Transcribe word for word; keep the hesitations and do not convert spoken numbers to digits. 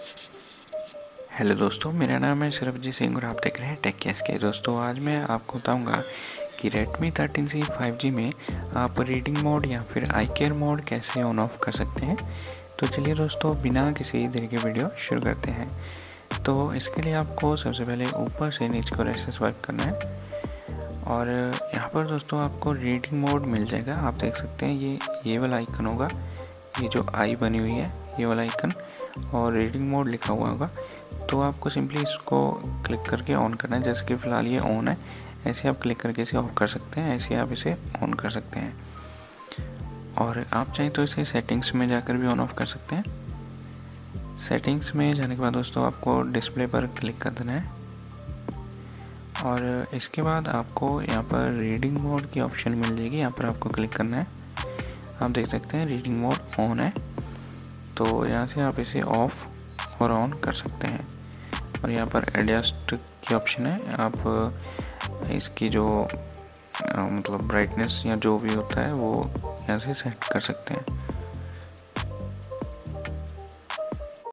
Hello दोस्तों, मेरा नाम है सरबजीत सिंह और आप देख रहे हैं टेक केस के। दोस्तों आज मैं आपको बताऊंगा कि Redmi thirteen C five G में आप रीडिंग मोड या फिर आई केयर मोड कैसे ऑन ऑफ कर सकते हैं। तो चलिए दोस्तों, बिना किसी देर के वीडियो शुरू करते हैं। तो इसके लिए आपको सबसे पहले ऊपर से नीचे को ऐसे स्वाइप करना है और यहाँ पर दोस्तों आपको रीडिंग मोड मिल जाएगा। आप देख सकते हैं ये ये वाला आइकन होगा, ये जो आई बनी हुई है ये वाला आइकन और रीडिंग मोड लिखा हुआ होगा। तो आपको सिंपली इसको क्लिक करके ऑन करना है। जैसे कि फ़िलहाल ये ऑन है, ऐसे आप क्लिक करके इसे ऑफ कर सकते हैं, ऐसे आप इसे ऑन कर सकते हैं। और आप चाहें तो इसे सेटिंग्स में जाकर भी ऑन ऑफ कर सकते हैं। सेटिंग्स में जाने के बाद दोस्तों आपको डिस्प्ले पर क्लिक कर देना है और इसके बाद आपको यहाँ पर रीडिंग मोड की ऑप्शन मिल जाएगी, यहाँ पर आपको क्लिक करना है। आप देख सकते हैं रीडिंग मोड ऑन है, तो यहाँ से आप इसे ऑफ और ऑन कर सकते हैं। और यहाँ पर एडजस्ट की ऑप्शन है, आप इसकी जो मतलब ब्राइटनेस या जो भी होता है वो यहाँ से सेट कर सकते हैं।